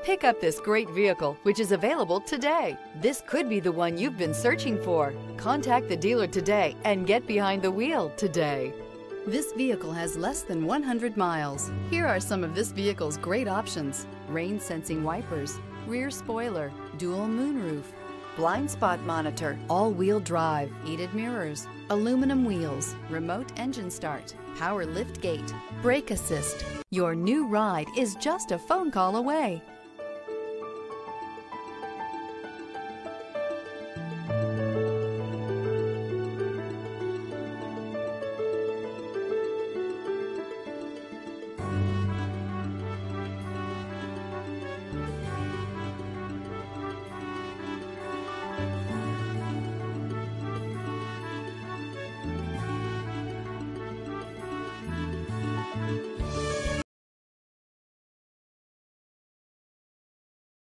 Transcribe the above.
Pick up this great vehicle, which is available today. This could be the one you've been searching for. Contact the dealer today and get behind the wheel today. This vehicle has less than 100 miles. Here are some of this vehicle's great options: rain sensing wipers, rear spoiler, dual moonroof, blind spot monitor, all-wheel drive, heated mirrors, aluminum wheels, remote engine start, power lift gate, brake assist. Your new ride is just a phone call away.